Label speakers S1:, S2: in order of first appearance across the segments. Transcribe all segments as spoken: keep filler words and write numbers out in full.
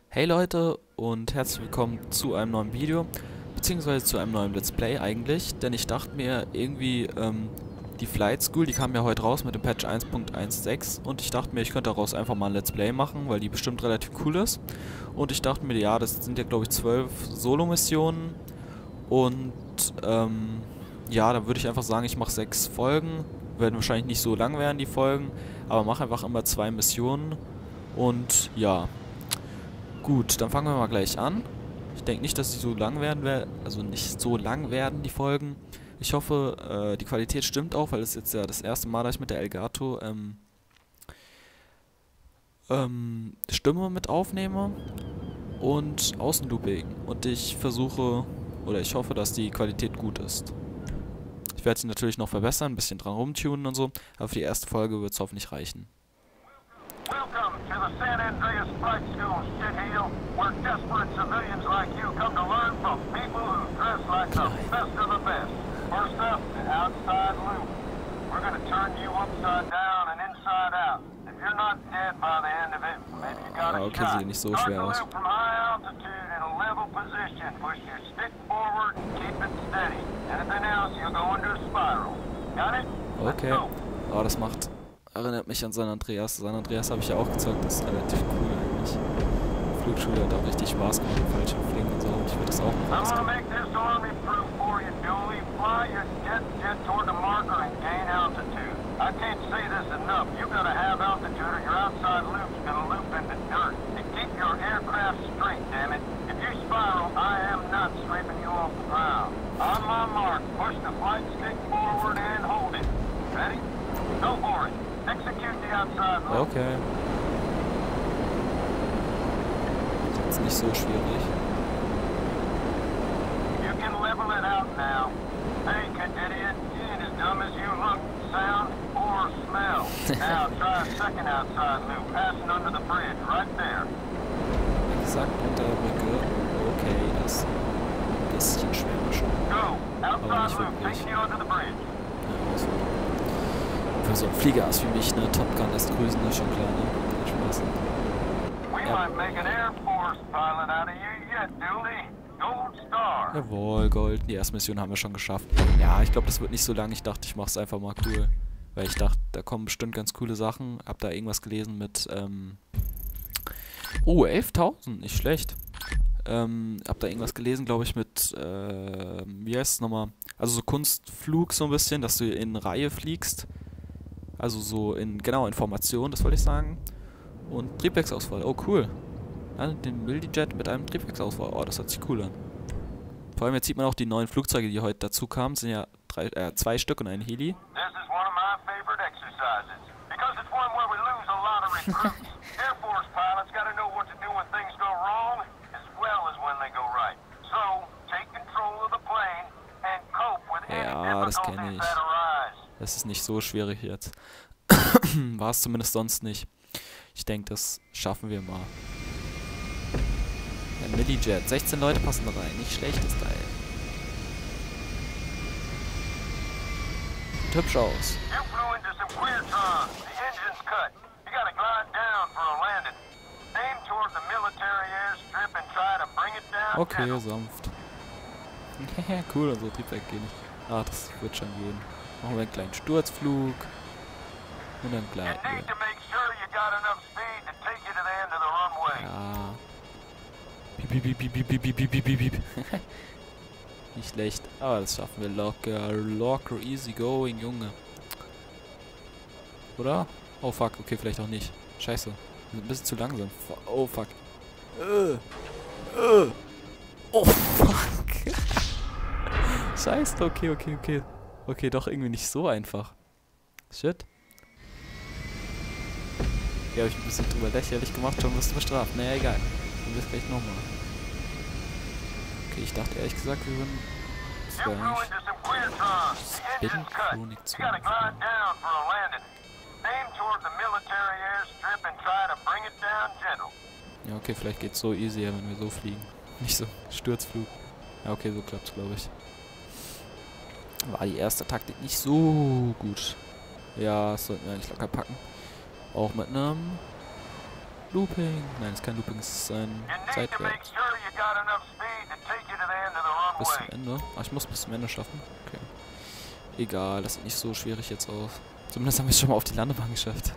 S1: Hey Leute und herzlich willkommen zu einem neuen Video, beziehungsweise zu einem neuen Let's Play eigentlich, denn ich dachte mir irgendwie, ähm, die Flight School, die kam ja heute raus mit dem Patch eins Punkt sechzehn und ich dachte mir, ich könnte daraus einfach mal ein Let's Play machen, weil die bestimmt relativ cool ist. Und ich dachte mir, ja, das sind ja glaube ich zwölf Solo-Missionen und, ähm, ja, dann würde ich einfach sagen, ich mache sechs Folgen, werden wahrscheinlich nicht so lang werden die Folgen, aber mache einfach immer zwei Missionen und ja. Gut, dann fangen wir mal gleich an. Ich denke nicht, dass sie so lang werden, also nicht so lang werden, die Folgen. Ich hoffe, äh, die Qualität stimmt auch, weil es jetzt ja das erste Mal, dass ich mit der Elgato ähm, ähm, Stimme mit aufnehme und Außenlooping. Und ich versuche, oder ich hoffe, dass die Qualität gut ist. Ich werde sie natürlich noch verbessern, ein bisschen dran rumtunen und so, aber für die erste Folge wird es hoffentlich reichen.
S2: Welcome to the San Andreas Flight School, shitheel, where desperate civilians like you come to learn from people who dress like the best of the best. First up, the outside loop. We're going to turn you upside down and inside out. If you're not dead by the end of it, maybe you got a
S1: okay,
S2: shot.
S1: sieht nicht so
S2: Start
S1: schwer
S2: the
S1: aus.
S2: loop from high altitude in a level position. Push your stick forward and keep it steady. Anything else, you'll go into a spiral. Got it?
S1: Okay. Oh, das macht... erinnert mich an San Andreas. San Andreas habe ich ja auch gezockt, das ist relativ cool eigentlich. Flugschule hat auch richtig Spaß gemacht, falsche Fliegen und so. Ich würde das auch machen.
S2: I'm gonna make this army proof for you, Dooley. Fly your jet jet toward the marker and gain altitude. I can't say this enough. You gotta have altitude or your outside loop's gonna loop into dirt. And keep your aircraft straight, damn it. If you spiral, I am not scraping you off the ground. On my mark, push the flight stick forward and hold it. Ready? Go for it. Execute the outside loop.
S1: Okay. Das ist nicht so schwierig.
S2: You can level it out now. Hey, idiot, you ain't as dumb as you look, sound, or smell. Now try a second outside loop, passing under the bridge, right there.
S1: Wie gesagt, unter der Brücke. Okay, das ist ein bisschen schwer schon.
S2: Go.
S1: Aber
S2: Outside
S1: nicht
S2: loop,
S1: wirklich.
S2: take you under the bridge.
S1: Ja, so. Für so einen Fliegerass wie mich, ne? Top Gun lässt grüßen, ist schon klar, ne? Spaß.
S2: We
S1: Ja.
S2: might make an Air Force pilot out of you yet, Dooley. Gold Star.
S1: Jawohl, Gold. Die erste Mission haben wir schon geschafft. Ja, ich glaube, das wird nicht so lang. Ich dachte, ich mache es einfach mal cool. Weil ich dachte, da kommen bestimmt ganz coole Sachen. Hab da irgendwas gelesen mit, ähm... Oh, elftausend. Nicht schlecht. Ähm, hab da irgendwas gelesen, glaube ich, mit, äh... wie heißt es nochmal? Also so Kunstflug so ein bisschen, dass du in Reihe fliegst. Also so in, genau, in Formation, das wollte ich sagen. Und Triebwerksausfall. Oh, cool. Ja, den Mildi-Jet mit einem Triebwerksausfall. Oh, das hört sich cool an. Vor allem jetzt sieht man auch die neuen Flugzeuge, die heute dazu kamen. Das sind ja drei, äh, zwei Stück und ein Heli.
S2: This is one of my favorite exercises because it's one where we lose a lot of recruits. Air Force pilots got to know what to do when things go wrong as well as when they go right. So, take control of the plane and cope with any
S1: Ja, das kenne
S2: difficulties
S1: ich.
S2: that arise.
S1: Das ist nicht so schwierig jetzt. War es zumindest sonst nicht. Ich denke, das schaffen wir mal. Ein Milli-Jet. sechzehn Leute passen da rein. Nicht schlechtes Teil. Sieht hübsch aus.
S2: You flew into some clear time. The engine's cut. You got to glide down for a landing. Aim toward the military airstrip and try to bring it down.
S1: Okay,
S2: gentle.
S1: sanft. Cool, unser Triebwerk geht nicht. Ah, das wird schon gehen. Machen wir einen kleinen Sturzflug. Und dann
S2: You
S1: gleiten
S2: need
S1: wir.
S2: to make sure you got enough speed to take you to the end of the runway.
S1: Ja. Piep, piep, piep, piep, piep, piep, piep, piep, piep. Nicht schlecht. Aber das schaffen wir locker. Locker, easy going, Junge. Oder? Oh fuck, okay, vielleicht auch nicht. Scheiße. Wir sind ein bisschen zu langsam. Oh fuck. Äh. Äh. Oh fuck. Scheiße, okay, okay, okay. Okay, doch irgendwie nicht so einfach. Shit. Hier habe ich ein bisschen drüber lächerlich gemacht, schon wirst du bestraft. Naja, egal. Dann wirst gleich nochmal. Okay, ich dachte ehrlich gesagt, wir würden... Das
S2: You
S1: wäre
S2: flew
S1: eigentlich...
S2: into some clear time. The engine's cut.
S1: Spin-Chronik
S2: You got to glide down for a landing. Aim toward the military airstrip and try to bring it down gentle.
S1: Ja, okay, vielleicht geht's so easier, wenn wir so fliegen. Nicht so Sturzflug. Ja, okay, so klappt's, glaube ich. War die erste Taktik nicht so gut. Ja, das sollten wir eigentlich locker packen. Auch mit einem Looping. Nein, es ist kein Looping, es ist ein Seitwärts. Bis zum Ende. Ach, ich muss bis zum Ende schaffen. Okay. Egal, das sieht nicht so schwierig jetzt aus. Zumindest haben wir es schon mal auf die Landebahn geschafft.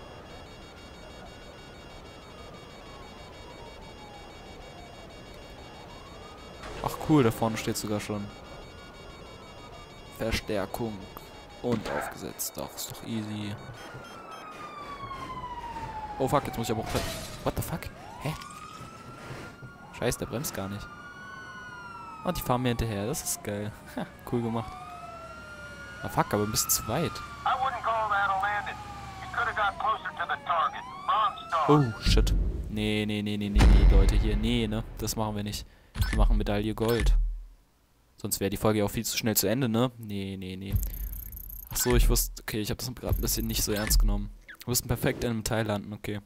S1: Ach cool, da vorne steht sogar schon. Verstärkung. Und aufgesetzt. Doch, ist doch easy. Oh fuck, jetzt muss ich aber auch... What the fuck? Hä? Scheiße, der bremst gar nicht. Und die fahren mir hinterher, das ist geil. Ha, cool gemacht. Ah fuck, aber ein bisschen zu weit. Oh, shit. Nee, nee, nee, nee, nee, nee, Leute, hier, nee, ne? Das machen wir nicht. Wir machen Medaille Gold. Sonst wäre die Folge ja auch viel zu schnell zu Ende, ne? Nee, nee, nee. Ach so, ich wusste... Okay, ich habe das gerade ein bisschen nicht so ernst genommen. Wir mussten perfekt in einem Teil landen, okay.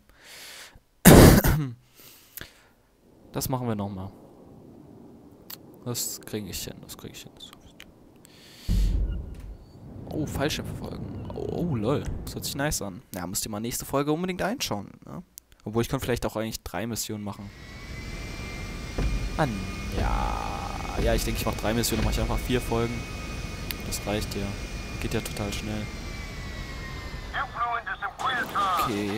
S1: Das machen wir nochmal. Das kriege ich hin, das kriege ich hin. Oh, Fallschirm verfolgen. Oh, oh, lol. Das hört sich nice an. Ja, müsst ihr mal nächste Folge unbedingt einschauen, ne? Obwohl, ich könnte vielleicht auch eigentlich drei Missionen machen. Mann, ja. Ja, ich denke, ich mache drei Missionen, mache ich einfach vier Folgen. Das reicht ja. Geht ja total schnell. Okay.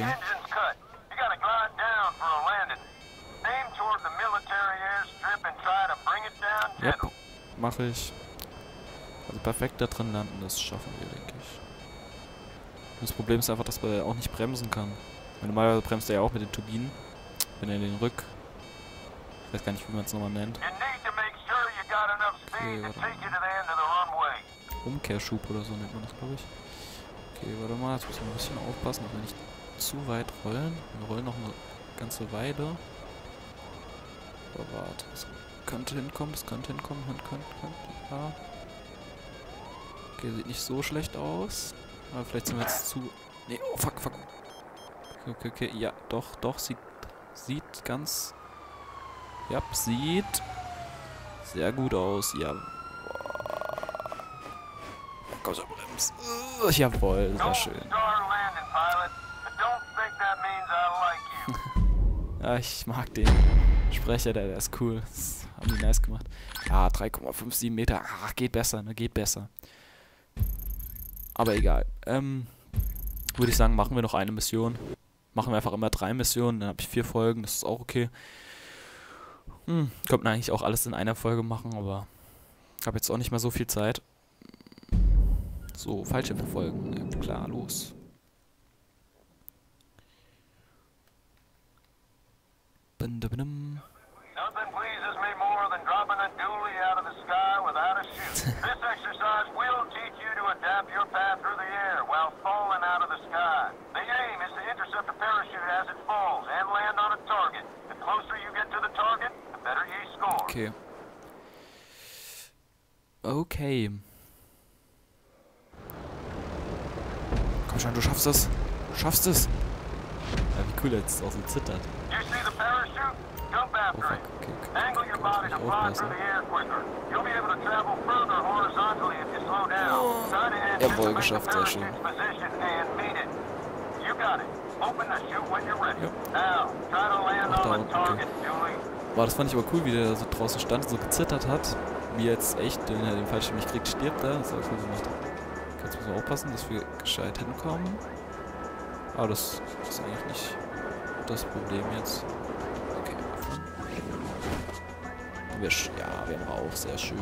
S1: Yep, mache ich. Also perfekt da drin landen, das schaffen wir, denke ich. Das Problem ist einfach, dass man auch nicht bremsen kann. Weil normalerweise bremst er ja auch mit den Turbinen. Wenn er den Rück... Ich weiß gar nicht, wie man es nochmal nennt. Okay, warte mal. Umkehrschub oder so nennt man das, glaube ich. Okay, warte mal, jetzt müssen wir ein bisschen aufpassen, dass wir nicht zu weit rollen. Wir rollen noch eine ganze Weile. Aber warte, das könnte hinkommen, das könnte hinkommen, könnte, könnte, könnte, ja. Okay, sieht nicht so schlecht aus. Aber vielleicht sind wir jetzt zu... Nee, oh fuck, fuck. Okay, okay, okay, ja, doch, doch, sieht, sieht ganz... Ja, sieht sehr gut aus, ja. Komm schon, Brems. Uh, jawohl, sehr schön. Ja, ich mag den Sprecher, der, der ist cool. Das haben die nice gemacht. Ja, drei Komma siebenundfünfzig Meter. Ach, geht besser, ne? Geht besser. Aber egal. Ähm, würde ich sagen, machen wir noch eine Mission. Machen wir einfach immer drei Missionen, dann habe ich vier Folgen, das ist auch okay. Hm, könnte man eigentlich auch alles in einer Folge machen, aber ich habe jetzt auch nicht mehr so viel Zeit. So, Fallschirm verfolgen. Ja, klar, los. Bindabindum.
S2: Nothing pleases me more than dropping a dually out of the sky without a chute. This exercise will teach you to adapt your path through the air while falling out of the sky. The aim is to intercept the parachute as it falls and land on a target. The closer you get to the target, the better you score.
S1: Okay. Okay. Komm schon, du schaffst es. Du schaffst es. Ja, wie cool er jetzt auch so zittert.
S2: You see the parachute? Jump after
S1: Oh, fuck.
S2: it.
S1: Okay, okay.
S2: Angle your body to fly through the air quicker. You'll be able to travel further horizontally if you slow down. Try to
S1: Jawohl,
S2: anticipate the
S1: geschafft, sehr schön.
S2: parachute's position and meet it. You got it. Open the chute when you're ready.
S1: Ja.
S2: Now, try to land
S1: Ach, da
S2: on
S1: unten,
S2: the
S1: okay.
S2: target, Julie.
S1: Boah, das fand ich aber cool, wie der so draußen stand und so gezittert hat. Wie jetzt echt, wenn er den Fallschirm nicht kriegt, stirbt er. Das ist auch cool gemacht. Okay, jetzt müssen wir aufpassen, dass wir gescheit hinkommen. Aber das ist eigentlich nicht das Problem jetzt. Okay, öffnen. Wir, ja, wir haben Rauch, sehr schön.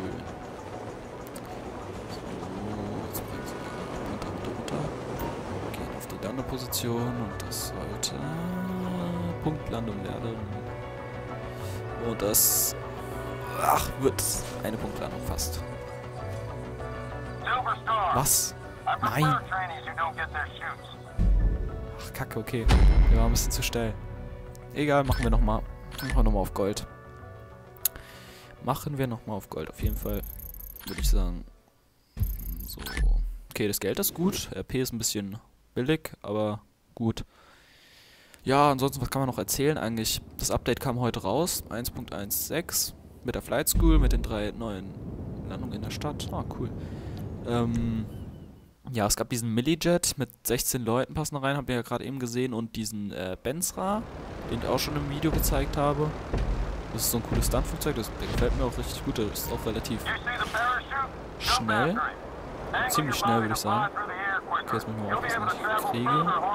S1: So, jetzt bringen wir runter, runter, runter. Gehen auf die Landeposition und das sollte Punktlandung werden. Und das... Ach, wird eine Punktlandung fast.
S2: Silver Star.
S1: Was?
S2: I prefer
S1: Nein.
S2: trainees who don't get their chutes.
S1: Ach, kacke, okay. Der war ein bisschen zu schnell. Egal, machen wir nochmal. Machen wir nochmal auf Gold. Machen wir nochmal auf Gold. Auf jeden Fall würde ich sagen. So. Okay, das Geld ist gut. R P ist ein bisschen billig, aber gut. Ja, ansonsten, was kann man noch erzählen eigentlich? Das Update kam heute raus. eins Punkt eins sechs. Mit der Flight School, mit den drei neuen Landungen in der Stadt. Ah, cool. Ähm... Ja, es gab diesen Millijet mit sechzehn Leuten passen rein, habt ihr ja gerade eben gesehen, und diesen äh, Benzra, eben auch schon im Video gezeigt habe. Das ist so ein cooles Stuntflugzeug, das der gefällt mir auch richtig gut, das ist auch relativ schnell. Ziemlich schnell, würde ich sagen. Okay, jetzt muss ich mal aufpassen, was ich kriege.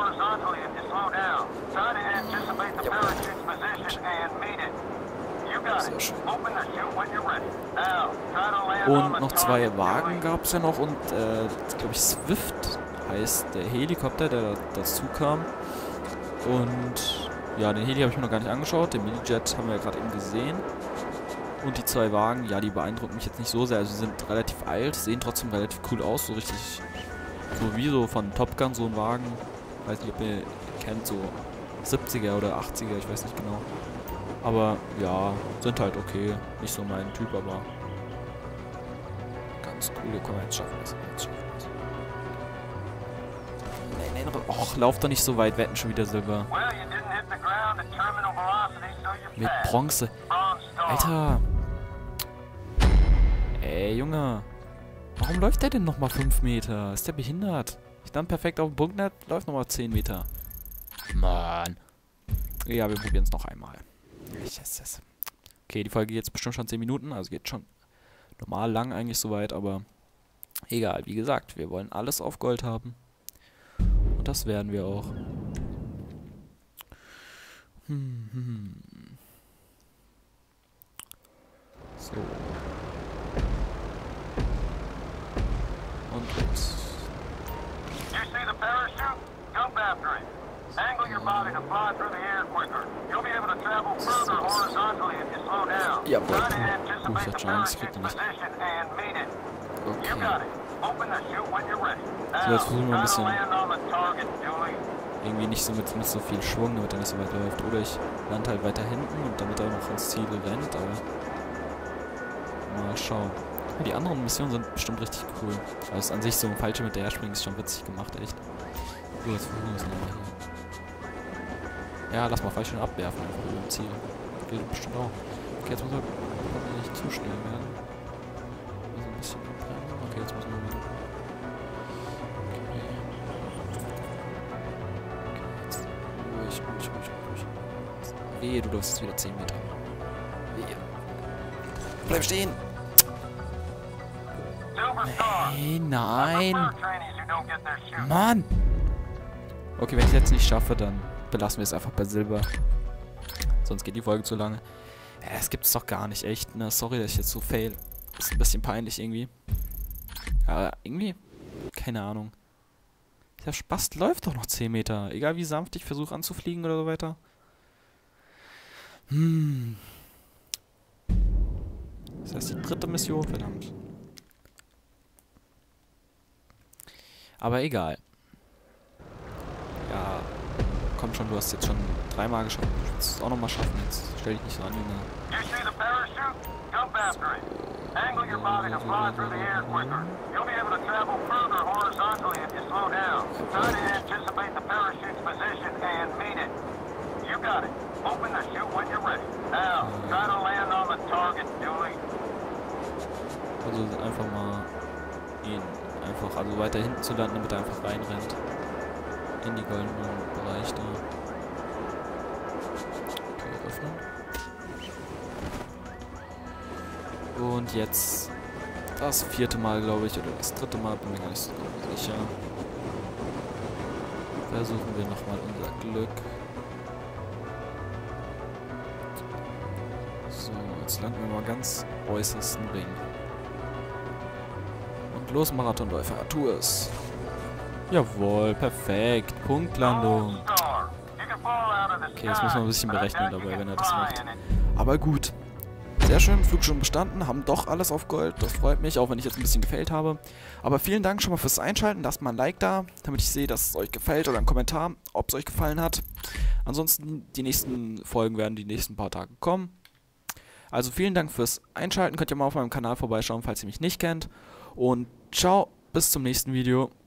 S1: Ja. Sehr schön. Und noch zwei Wagen gab es ja noch und, äh, glaube ich, Swift heißt der Helikopter, der da, dazu kam. Und ja, den Heli habe ich mir noch gar nicht angeschaut. Den Minijet haben wir ja gerade eben gesehen. Und die zwei Wagen, ja, die beeindrucken mich jetzt nicht so sehr. Also sie sind relativ alt, sehen trotzdem relativ cool aus. So richtig, so wie so von Top Gun, so ein Wagen. Weiß nicht, ob ihr kennt, so siebziger oder achtziger, ich weiß nicht genau. Aber ja, sind halt okay. Nicht so mein Typ, aber ganz cool. Hier können wir jetzt schaffen. Das jetzt schaffen. Nein, nein, och, lauf doch nicht so weit. Wetten schon wieder Silber. Mit Bronze. Alter. Ey, Junge. Warum läuft der denn nochmal fünf Meter? Ist der behindert? Ich dann perfekt auf dem Punkt net, läuft nochmal zehn Meter. Mann. Ja, wir probieren es noch einmal. Yes, yes. Okay, die Folge geht jetzt bestimmt schon zehn Minuten, also geht schon normal lang eigentlich soweit, aber egal, wie gesagt, wir wollen alles auf Gold haben. Und das werden wir auch. Hm, hm. So. Und los.
S2: Angle your body to fly through the air quicker. You'll be able to travel further horizontally if you slow down.
S1: Jawohl.
S2: Try to
S1: Uh, ich
S2: anticipate
S1: hatte
S2: the
S1: schon Angst,
S2: parachute's
S1: kriegt er nicht.
S2: position and meet it. You
S1: Okay.
S2: got it. Open the chute when you're ready.
S1: So, jetzt versuchen wir ein
S2: Now, try to
S1: bisschen
S2: land on the target, Julie.
S1: irgendwie nicht so mit, mit so viel Schwung, damit er nicht so weit läuft. Oder ich lande halt weiter hinten und damit er noch ins Ziel rennt, aber mal schauen. Ja, die anderen Missionen sind bestimmt richtig cool. Also an sich so ein Fallschirm mit der Herspringen ist schon witzig gemacht, echt. So, jetzt versuchen wir es nochmal hier. Ja, lass mal Fallschirm abwerfen, einfach über dem Ziel. Geht bestimmt auch. Okay, jetzt muss er nicht zu schnell werden. Also ein bisschen abbremsen. Okay, jetzt muss man wieder. Okay. Okay, jetzt ruhig, ruhig, ruhig, ruhig. Wehe, du läufst jetzt wieder zehn Meter. Wehe. Bleib stehen! Hey, nein! Mann! Okay, wenn ich es jetzt nicht schaffe, dann belassen wir es einfach bei Silber. Sonst geht die Folge zu lange. Ja, das gibt's doch gar nicht, echt, ne? Sorry, dass ich jetzt so fail. Ist ein bisschen peinlich irgendwie. Aber irgendwie, keine Ahnung. Der Spast läuft doch noch zehn Meter. Egal wie sanft ich versuche anzufliegen oder so weiter. Hm. Das heißt die dritte Mission, verdammt. Aber egal. Ja, komm schon, du hast jetzt schon dreimal geschafft. Du willst es auch nochmal schaffen. Jetzt stell dich nicht so an, Junge.
S2: You see the parachute? Jump after it. Angle your body to fly through the air quicker. You'll be able to travel further horizontally if you slow down. Try to anticipate the parachute's position and meet it. You got it. Open the chute when you're ready. Now, try to land on the target, Julie.
S1: Also einfach mal ihn einfach, also weiter hinten zu landen, damit er einfach reinrennt. In die goldenen Bereich da. Okay, öffnen. Und jetzt das vierte Mal, glaube ich, oder das dritte Mal, bin mir gar nicht so sicher. Versuchen wir nochmal unser Glück. So, jetzt landen wir mal ganz äußersten Ring. Und los, Marathonläufer, tu es. Jawohl, perfekt. Punktlandung. Okay, jetzt muss man ein bisschen berechnen dabei, wenn er das macht. Aber gut. Sehr schön, Flug schon bestanden, haben doch alles auf Gold. Das freut mich, auch wenn ich jetzt ein bisschen gefailt habe. Aber vielen Dank schon mal fürs Einschalten. Lasst mal ein Like da, damit ich sehe, dass es euch gefällt, oder einen Kommentar, ob es euch gefallen hat. Ansonsten, die nächsten Folgen werden die nächsten paar Tage kommen. Also vielen Dank fürs Einschalten. Könnt ihr mal auf meinem Kanal vorbeischauen, falls ihr mich nicht kennt. Und ciao, bis zum nächsten Video.